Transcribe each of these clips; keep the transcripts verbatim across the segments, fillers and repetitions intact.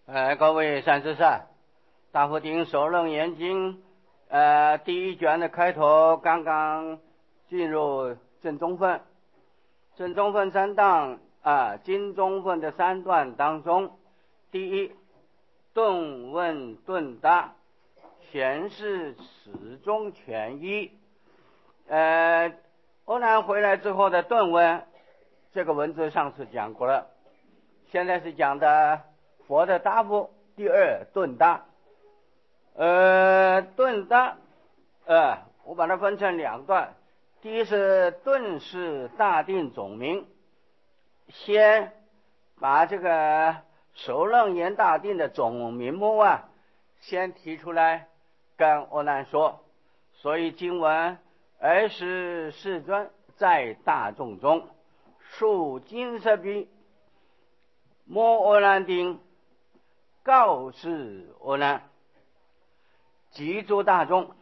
呃，各位善知识，大佛顶首楞严经，呃，第一卷的开头刚刚进入正中分，正中分三段啊，经中分的三段当中，第一，顿问顿答，显示始终全一。呃，欧南回来之后的顿问，这个文字上次讲过了，现在是讲的佛的答复。第二，顿答。呃，顿答，呃，我把它分成两段。第一是顿是大定总名，先把这个首楞严大定的总名目啊，先提出来跟阿难说。所以经文而是世尊在大众中述金色比摩阿难丁，告示阿难及诸大众。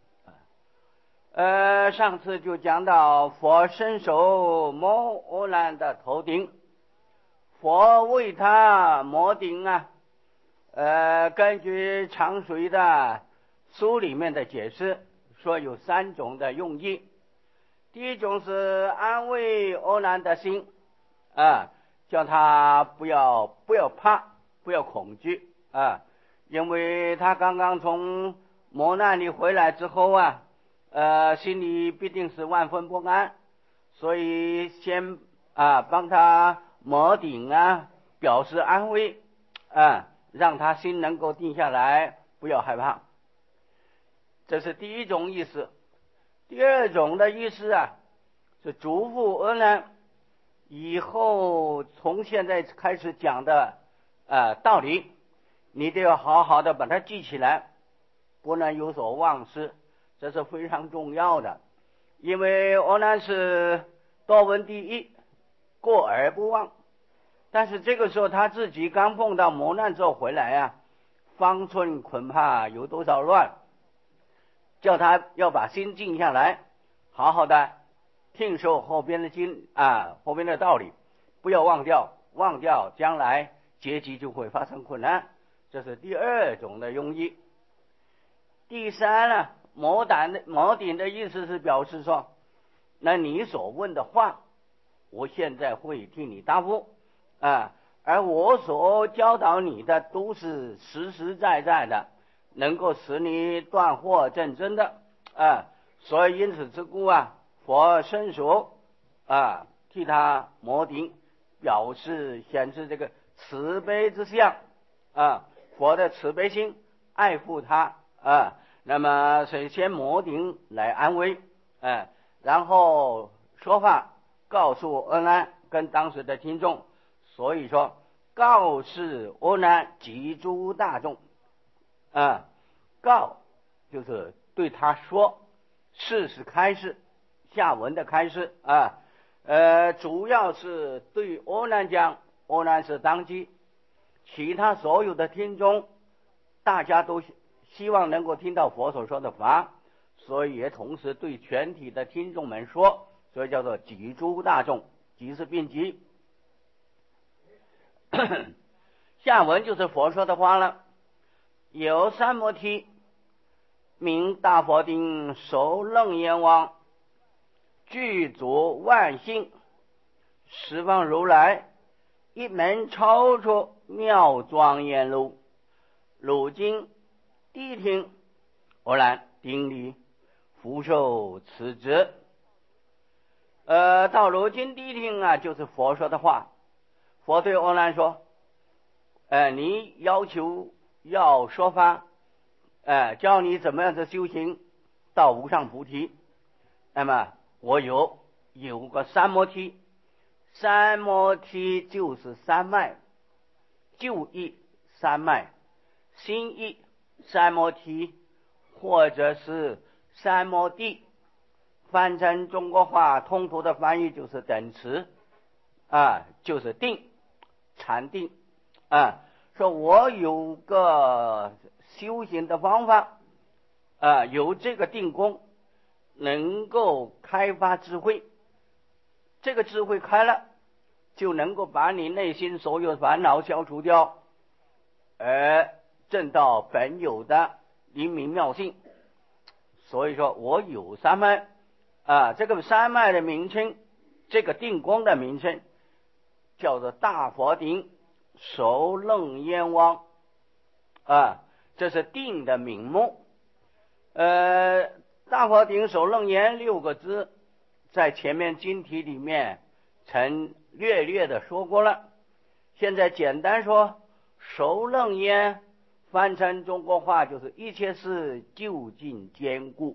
呃，上次就讲到佛伸手摩阿难的头顶，佛为他摩顶啊。呃，根据长随的书里面的解释，说有三种的用意。第一种是安慰阿难的心啊，叫他不要不要怕，不要恐惧啊，因为他刚刚从磨难里回来之后啊，呃，心里必定是万分不安，所以先啊帮他摩顶啊，表示安慰啊，让他心能够定下来，不要害怕。这是第一种意思。第二种的意思啊，是嘱咐阿难以后从现在开始讲的呃道理，你都要好好的把它记起来，不能有所忘失，这是非常重要的。因为阿难是多闻第一，过而不忘，但是这个时候他自己刚碰到磨难之后回来啊，方寸恐怕有多少乱，叫他要把心静下来，好好的听受后边的经啊，后边的道理，不要忘掉，忘掉将来结局就会发生困难。这是第二种的用意。第三呢，摩顶的摩顶的意思是表示说，那你所问的话，我现在会替你答复啊，而我所教导你的都是实实在在的，能够使你断惑正真的啊，所以因此之故啊，佛伸手啊替他摩顶，表示显示这个慈悲之相啊，佛的慈悲心爱护他啊。那么首先摩顶来安慰啊，然后说话告诉阿难跟当时的听众，所以说告示阿难及诸大众啊，告就是对他说，示是开示，下文的开示啊，呃，主要是对阿难讲，阿难是当机，其他所有的听众大家都希望能够听到佛所说的法，所以也同时对全体的听众们说，所以叫做及诸大众，即是并集。下文就是佛说的话了。有三摩提名大佛顶首楞严王，具足万幸，十方如来一门超出妙庄严路，如今谛听，阿难顶礼福寿此职。呃，到如今谛听啊，就是佛说的话。佛对阿难说，呃，你要求要说法，呃，教你怎么样的修行到无上菩提。那么我有有个三摩提，三摩提就是三脉，旧义三脉，新义三摩提，或者是三摩地，翻成中国话通俗的翻译就是等持啊，就是定，禅定啊。说我有个修行的方法啊，有这个定功能够开发智慧，这个智慧开了就能够把你内心所有烦恼消除掉， 而证到本有的灵明妙性。所以说我有三脉啊，这个三脉的名称，这个定功的名称叫做大佛顶首楞严王啊，这是定的名目。呃，大佛顶首楞严六个字，在前面经题里面曾略略的说过了。现在简单说，首楞严翻成中国话就是一切事究竟坚固。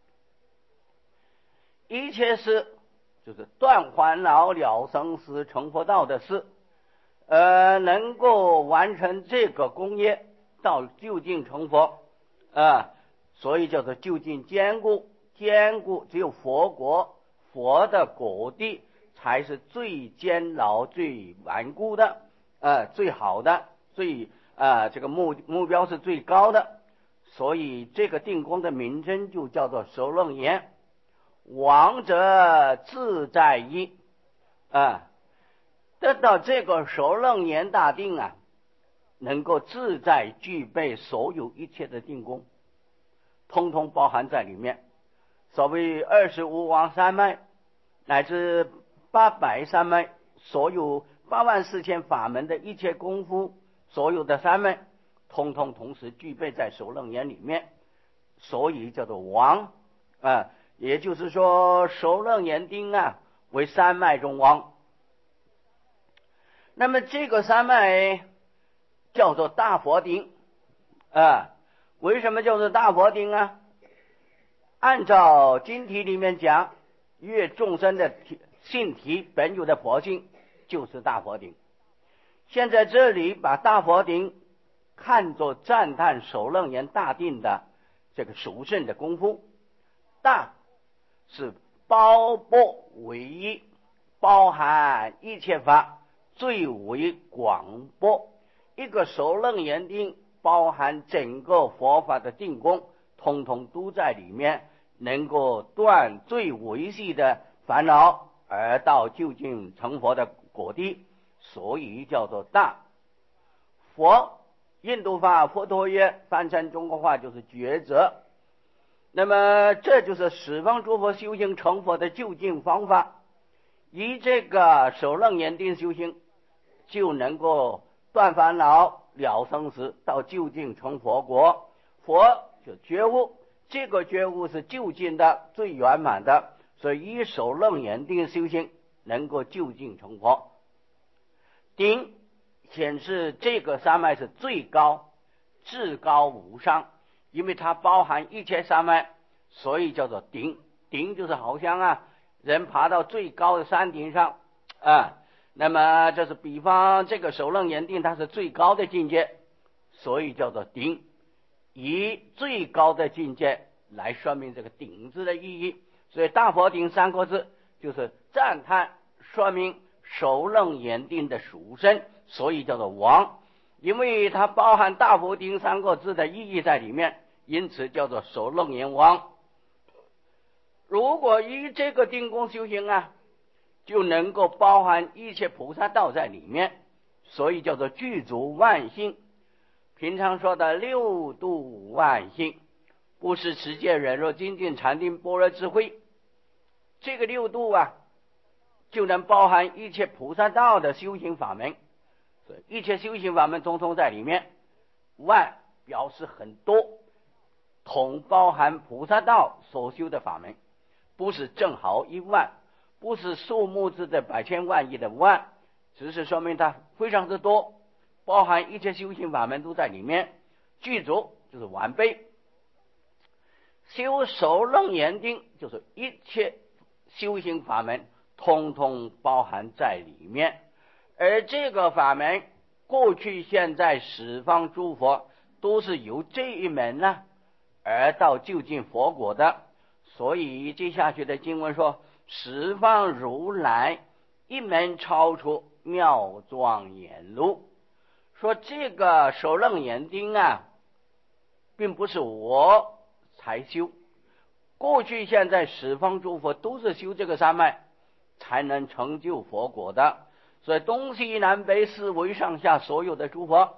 一切事就是断烦恼了生死成佛道的事，呃，能够完成这个功业到究竟成佛啊，所以叫做究竟坚固。坚固只有佛国佛的果地才是最坚牢最顽固的，呃，最好的，最啊、呃，这个目目标是最高的。所以这个定功的名称就叫做首楞严。王者自在一啊，得到这个首楞严大定啊，能够自在具备所有一切的定功，通通包含在里面。所谓二十五王三脉乃至八百三脉，所有八万四千法门的一切功夫，所有的三脉通通同时具备在首楞严里面，所以叫做王啊。也就是说，首楞严定啊为三脉中王。那么这个三脉叫做大佛顶啊，为什么叫做大佛顶啊？按照经题里面讲，越众生的性体本有的佛性就是大佛顶。现在这里把大佛顶看作赞叹首楞严大定的这个殊胜的功夫。大是包括唯一，包含一切法，最为广博。一个首楞严定包含整个佛法的定功，通通都在里面，能够断最维系的烦恼，而到究竟成佛的果地，所以叫做大。佛，印度法佛陀曰，翻成中国话就是抉择。那么这就是十方诸佛修行成佛的究竟方法。以这个首楞严定修行，就能够断烦恼了生死，到究竟成佛国。佛就觉悟，这个觉悟是究竟的最圆满的，所以以首楞严定修行能够究竟成佛。顶显示这个三脉是最高至高无上，因为它包含一切三脉，所以叫做顶。顶就是好像啊人爬到最高的山顶上啊，那么这是比方这个首楞严定它是最高的境界，所以叫做顶。以最高的境界来说明这个顶字的意义，所以大佛顶三个字就是赞叹说明首楞严定的殊胜，所以叫做王。因为它包含大佛顶三个字的意义在里面，因此叫做首楞严王。如果以这个定功修行啊，就能够包含一切菩萨道在里面，所以叫做具足万幸。平常说的六度万幸，不是持戒忍辱精进禅定般若智慧，这个六度啊就能包含一切菩萨道的修行法门，所以一切修行法门通通在里面。万表示很多，统包含菩萨道所修的法门，不是正好一万，不是数目字的百千万亿的万，只是说明它非常之多，包含一切修行法门都在里面。具足就是完备，修首楞严定就是一切修行法门通通包含在里面。而这个法门过去现在十方诸佛都是由这一门呢、啊、而到究竟佛果的。所以接下去的经文说，十方如来一门超出妙庄严路。说这个首楞严定啊并不是我才修，过去现在十方诸佛都是修这个三脉才能成就佛果的。所以东西南北四维上下所有的诸佛，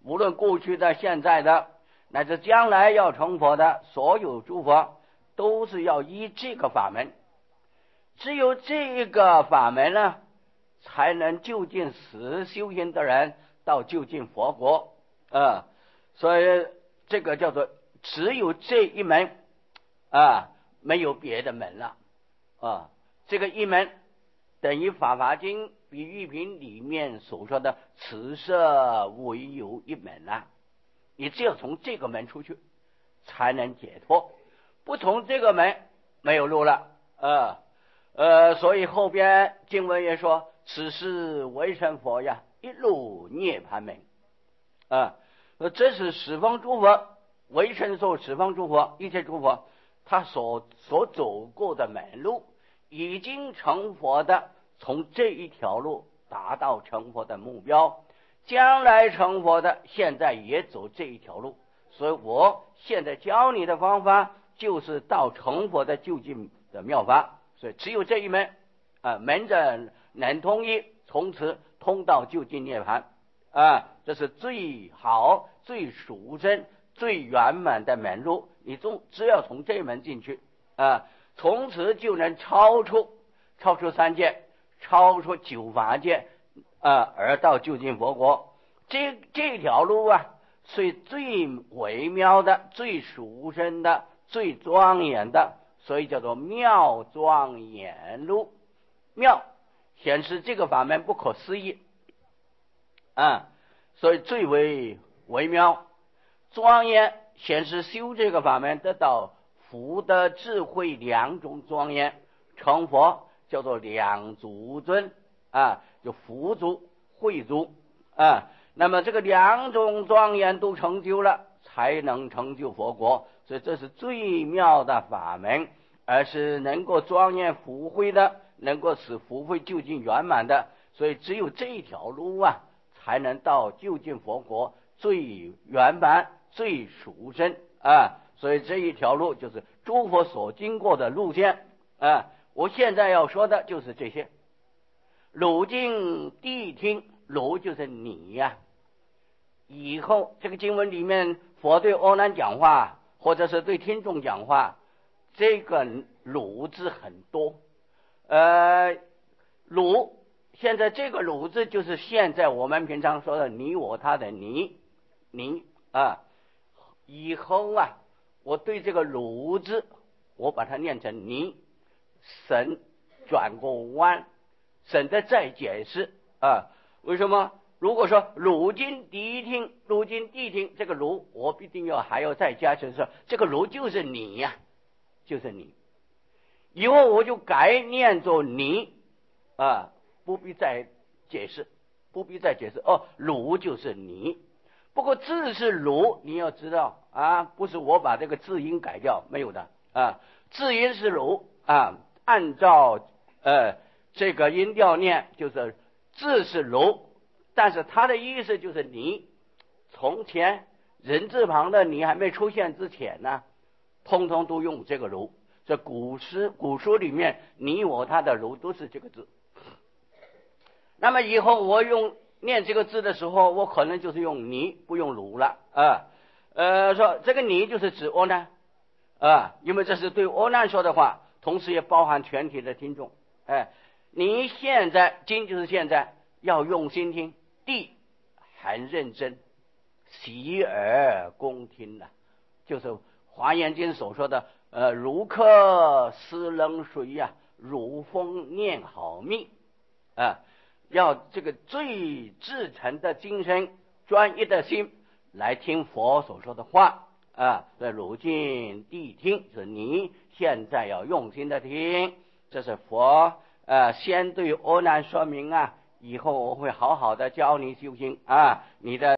无论过去的、现在的，乃至将来要成佛的所有诸佛，都是要依这个法门。只有这一个法门呢，才能就近使修行的人到就近佛国啊。所以这个叫做只有这一门啊，没有别的门了啊。这个一门等于《法华经·比喻品》里面所说的此舍唯有一门啊。你只有从这个门出去才能解脱，不从这个门没有路了啊。呃，所以后边经文也说，此是唯成佛呀，一入涅槃门啊。这是十方诸佛，唯成说十方诸佛，一切诸佛他所所走过的门路，已经成佛的，从这一条路达到成佛的目标，将来成佛的现在也走这一条路。所以我现在教你的方法就是到成佛的就近的妙法。所以只有这一门啊，门者能通一，从此通到就近涅槃啊，这是最好、最殊胜、最圆满的门路。你总只要从这一门进去啊，从此就能超出超出三界，超出九法界啊，而到就近佛国。这这条路啊，是最微妙的、最殊胜的、最庄严的。所以叫做妙庄严路。妙显示这个法门不可思议啊，所以最为微妙。庄严显示修这个法门得到福德智慧两种庄严，成佛叫做两足尊啊，就福足慧足啊。那么这个两种庄严都成就了，才能成就佛国。所以这是最妙的法门，而是能够庄严福慧的，能够使福慧就近圆满的。所以只有这一条路啊，才能到就近佛国最圆满、最殊胜啊。所以这一条路就是诸佛所经过的路线啊。我现在要说的就是这些。汝今谛听，汝就是你呀、啊。以后这个经文里面，佛对阿难讲话，或者是对听众讲话，这个汝字很多。呃，汝现在这个汝字就是现在我们平常说的你我他的你你啊。以后啊，我对这个汝字，我把它念成你，省转过弯，省得再解释啊。为什么？如果说汝今谛听，汝今谛听，这个汝我必定要还要再加，就是说这个汝就是你呀、啊，就是你。以后我就改念作你啊，不必再解释，不必再解释哦，汝就是你。不过字是汝，你要知道啊，不是我把这个字音改掉，没有的啊，字音是汝啊，按照呃这个音调念，就是字是汝。但是他的意思就是你，从前人字旁的你还没出现之前呢，通通都用这个汝。这古诗古书里面，你我他的汝都是这个字。那么以后我用念这个字的时候，我可能就是用你，不用汝了啊。呃，说这个你就是指阿难啊，因为这是对阿难说的话，同时也包含全体的听众。哎，你现在今就是现在要用心听。谛很认真，洗耳恭听呐、啊，就是《华严经》所说的呃，如客思冷水呀、啊，如风念好蜜啊，要这个最至诚的精神、专一的心来听佛所说的话啊。所以汝今谛听，是你现在要用心的听，这是佛呃先对阿难说明啊。以后我会好好的教你修行啊，你的